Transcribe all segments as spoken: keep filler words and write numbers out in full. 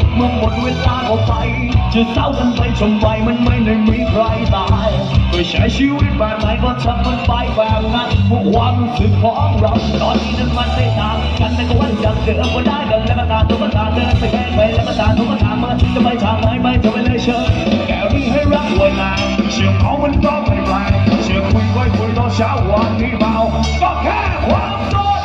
เมื่อหมดเวลาก็ไปจะเศร้ากันไปจนไปมันไม่ได้มีใครตายโดยใช้ชีวิตแบบไหนก็ทำมันไปแบบนั้นพวกความรู้สึกของเราตอนนี้นั้นมันไม่ต่างกันแต่ก็วันอย่างเดิมก็ได้กันแล้วก็ตามตัวก็ตามเดินไปแค่ไปแล้วก็ตามตัวก็ตามมาจะไม่ทางไหนไม่จะไม่เลยเชิญแก้วนี้ให้รักไว้นานเชื่อเขามันก็ไม่แปลกเชื่อคุยไว้คุยตอนเช้าวันนี้เมาก็แค่ความโดน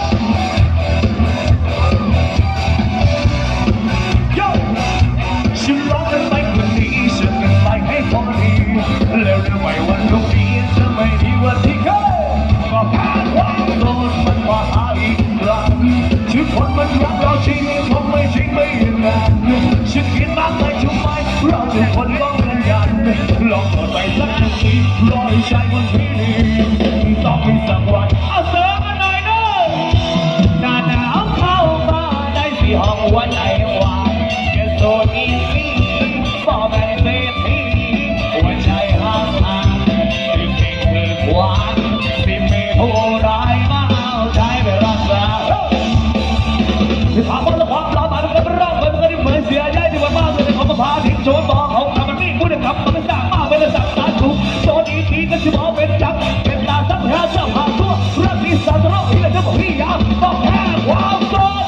ฉันร้องกันไปคืนนี้ฉันกันไปให้พอดีแล้วเรื่องใหม่วันพรุ่งนี้จะไม่ดีกว่าที่เคยก็แค่ความโดนมันมาหาอีกครั้งทุกคนมันรักเราจริงคงไม่จริงไม่อย่างนั้นฉันคิดมากไปทุกไปเราทุกคนก็เหมือนกันลองเปิดไปสักทีรอให้ใจมันที่ดีต้องมีสักวันเอาเสริมกันหน่อยเด้อหน้าหนาวเข้ามาได้สี่ห้องวันไหนวะโดนอีสีบอกแม่เศรษฐีหัวใจห่างห่างที่เก่งคือหวานที่ไม่ผู้ร้ายมาเอาใจไปรักษาที่ถามว่าความร้อนมาเป็นกันร้องเป็นกันที่เหมือนเสียใจที่ว่าบ้านเลยเขามาพาทิ้งโจรบอกเขาทำมันนี่พูดกับมันไม่สร้างมาเป็นสัตว์ตาถูกโดนอีสีก็จะบอกเป็นจับเป็นตาสังหารเจ้าหาตัวรักที่สัตว์โลกที่เราจะบอกพี่ยามต้องแค่ความโดน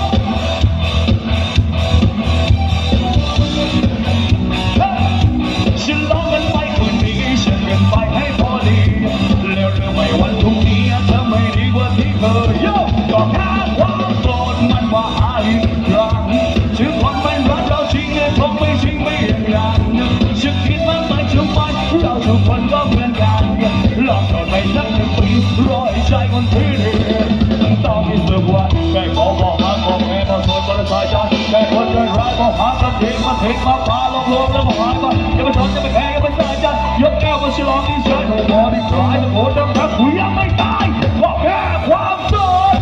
ฉันร้องกันไปคืนนี้ฉันกันไปให้พอดีแล้วเรื่องใหม่วันพรุ่งนี้จะไม่ดีกว่าที่เคยก็แค่ความโกรธมันมาหาอีกครั้งถึงคนมันรักเราจริงคงไม่จริงไม่อย่างนั้นฉันคิดมันไปทุกวันเราทุกคนก็เหมือนกันลองโดนไปสักหนึ่งปีรอให้ใจมันที่ดีต้องมีสักวันแค่ขอบอกหาบอกแม่มาส่วนบริษัทยันแค่คนใจร้ายบอกหากันเองมาเทมาพาลงลงแล้วมาหายมาอย่าไปทนอย่าไปแพ้อย่าไปใส่ใจยกแก้วมาฉลองที่ฉันหัวที่คลายโอ้ดังทักคุยยังไม่ตายบอกแค่ความโดน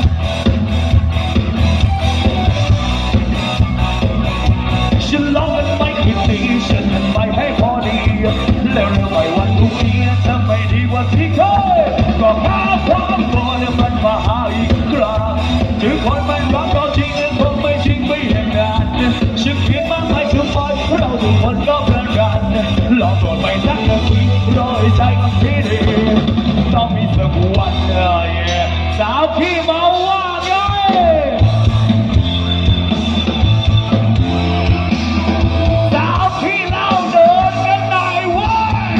ฉันร้องกันไปคืนนี้ฉันกันไปให้พอดีแล้วเรื่องใหม่วันพรุ่งนี้จะไม่ดีกว่าที่เคยก็แค่ความโดนมันมาหาอีกครั้งถึงคนมันรักเราจริงคงไม่จริงไม่อย่างนั้นฉันคิดมากไปทุกวันเราทุกคนก็เหมือนกันลองโดนไปสักหนึ่งทีรอให้ใจมันที่ดีต้องมีสักวันสาวที่เมาว่าไงสาวที่เราเดินกันไหนวะ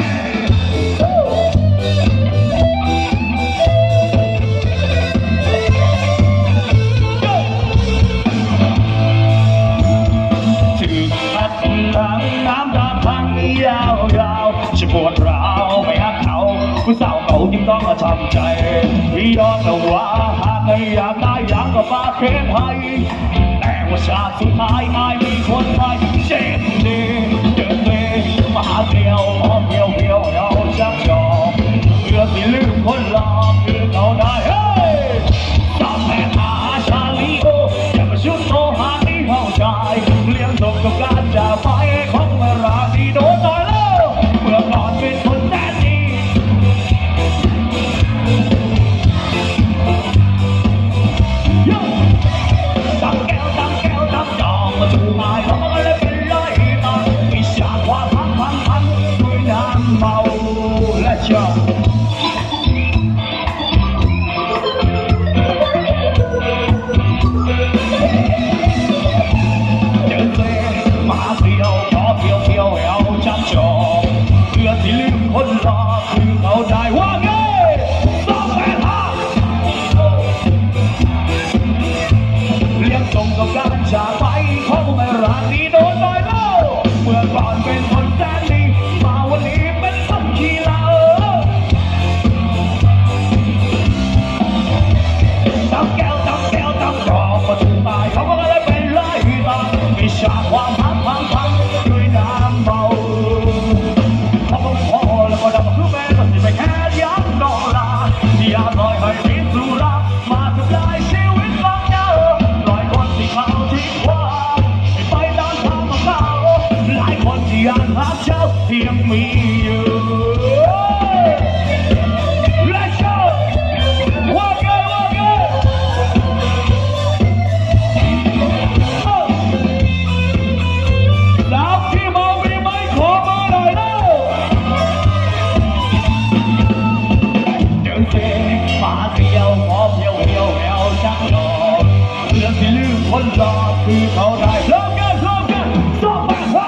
น้ำตาพังยาวๆฉันปวดร้าวไม่หักเขาผู้สาวเขาจึงต้องทำใจพี่ยอมแต่ว่าหากไม่อยากได้อยากก็ฝากเทปให้แต่ว่าชาติสุดท้ายไม่มีคนใหม่เจ็บดีเดินเล่มาเที่ยวพอเที่ยวเที่ยวเราจับจองเพื่อที่ลืมคนหลอกคือเขาได้เฮ้ยตามแต่หาชาลีโออย่ามาชุดโตหาที่ห้องชายเลี้ยงส่งกับการจะไปของเมื่อราที่โดนต่อยแล้วเมื่อก่อนเป็นคนแสนดีตั้งแก้วตั้งแก้วตั้งจองมาจูงมาเขาก็เลยเป็นร้อยตังมีฉากว่าพังพังพังด้วยน้ำเมาและเจ้าที่ลืมคนรอคือเขาได้ว่าไงสองแปดห้าเลี้ยงส่งกับการจากไปของแม่ร้านนี้โดนต่อยแล้วเมื่อก่อนเป็นคนแสนดีมาวันนี้เป็นคนขี้เหล้าตั้งแก้วตั้งแก้วตั้งจอกมาถูกตายเขาก็เลยเป็นไล่ตามมีฉากความพังพังพังด้วยน้ำเมาแล้วก็ดับคือแม่ก็สิไปแค่ยันนอลาอย่าปล่อยให้มีสุรามาทำลายชีวิตของเธอหลายคนที่เขาทิ้งว่าไปตามทางของเขาหลายคนที่ยังรักเจ้าที่ยังมีอยู่Let's go ว่าไงว่าไงที่เขาได้เริ่มกันเริ่มกันสองพันห้า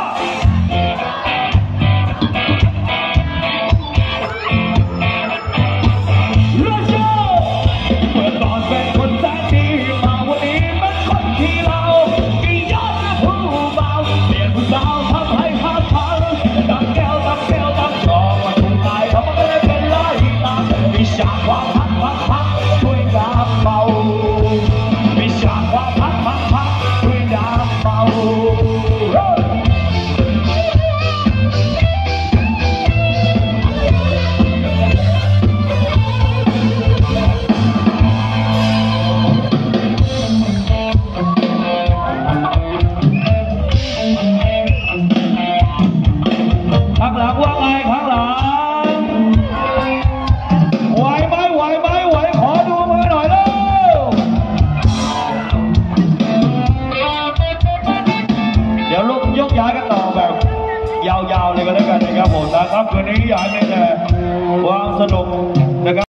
เริ่มโชว์เมื่อตอนเป็นคนแสนดีมาวันนี้เป็นคนที่เรากี่ยอดและผู้เบาเปลี่ยนผู้สาวทำให้ภาพพังดังแก้วดังแก้วดังชองมาถูกตายเขาก็เลยเป็นลายตามีฉากความพักพักพักด้วยน้ำเมามีฉากความพักพักพักด้วยน้ำเมาข้างหลังว่าไงข้างหลังไหวไหมไหวไหมไหวขอดูมือหน่อยเร็วเดี๋ยวลุกยกย้ายกันต่อแบบยาวๆเลยก็แล้วกันนะครับผมนะครับคืนนี้อยากให้แต่ความสนุก